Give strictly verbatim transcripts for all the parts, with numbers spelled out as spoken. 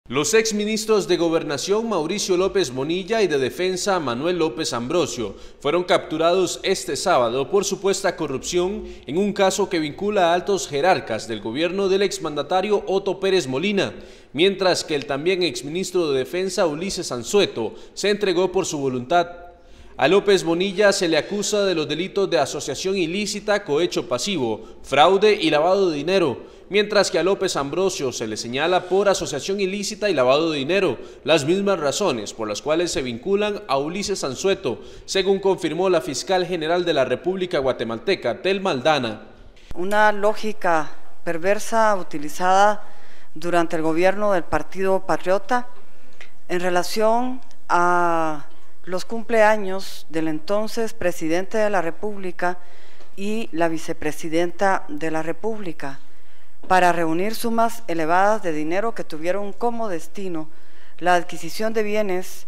Los exministros de Gobernación Mauricio López Bonilla y de Defensa Manuel López Ambrosio fueron capturados este sábado por supuesta corrupción en un caso que vincula a altos jerarcas del gobierno del exmandatario Otto Pérez Molina, mientras que el también exministro de Defensa Ulises Anzueto se entregó por su voluntad. A López Bonilla se le acusa de los delitos de asociación ilícita, cohecho pasivo, fraude y lavado de dinero, mientras que a López Ambrosio se le señala por asociación ilícita y lavado de dinero, las mismas razones por las cuales se vinculan a Ulises Anzueto, según confirmó la fiscal general de la República Guatemalteca, Telma Aldana. Una lógica perversa utilizada durante el gobierno del Partido Patriota en relación a los cumpleaños del entonces presidente de la República y la vicepresidenta de la República, para reunir sumas elevadas de dinero que tuvieron como destino la adquisición de bienes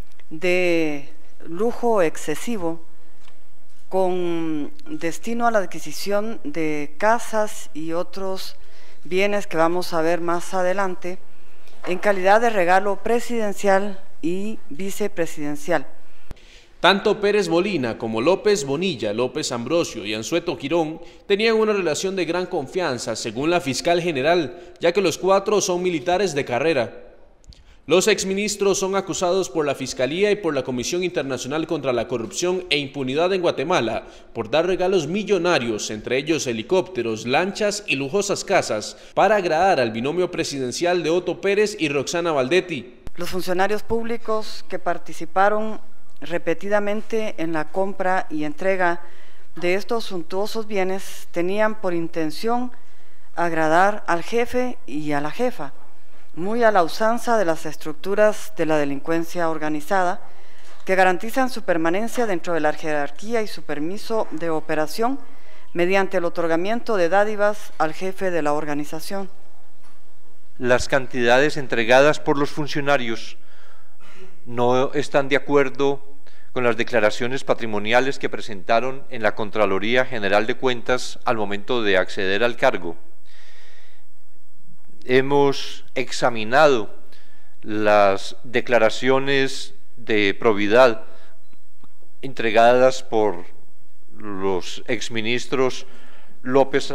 de lujo excesivo, con destino a la adquisición de casas y otros bienes que vamos a ver más adelante, en calidad de regalo presidencial y vicepresidencial. Tanto Pérez Molina como López Bonilla, López Ambrosio y Anzueto Girón tenían una relación de gran confianza, según la fiscal general, ya que los cuatro son militares de carrera. Los exministros son acusados por la Fiscalía y por la Comisión Internacional contra la Corrupción e Impunidad en Guatemala por dar regalos millonarios, entre ellos helicópteros, lanchas y lujosas casas, para agradar al binomio presidencial de Otto Pérez y Roxana Valdetti. Los funcionarios públicos que participaron repetidamente en la compra y entrega de estos suntuosos bienes tenían por intención agradar al jefe y a la jefa, muy a la usanza de las estructuras de la delincuencia organizada, que garantizan su permanencia dentro de la jerarquía y su permiso de operación mediante el otorgamiento de dádivas al jefe de la organización. Las cantidades entregadas por los funcionarios no están de acuerdo con las declaraciones patrimoniales que presentaron en la Contraloría General de Cuentas al momento de acceder al cargo. Hemos examinado las declaraciones de probidad entregadas por los exministros López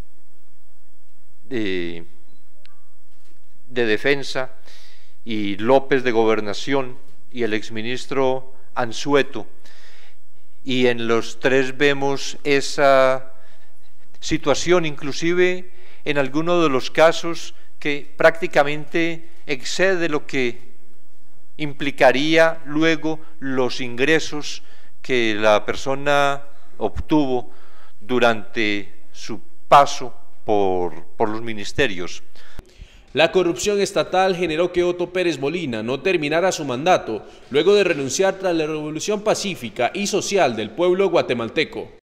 de, de Defensa y López de Gobernación y el exministro Anzueto, y en los tres vemos esa situación, inclusive en algunos de los casos que prácticamente excede lo que implicaría luego los ingresos que la persona obtuvo durante su paso por, por los ministerios. La corrupción estatal generó que Otto Pérez Molina no terminara su mandato, luego de renunciar tras la revolución pacífica y social del pueblo guatemalteco.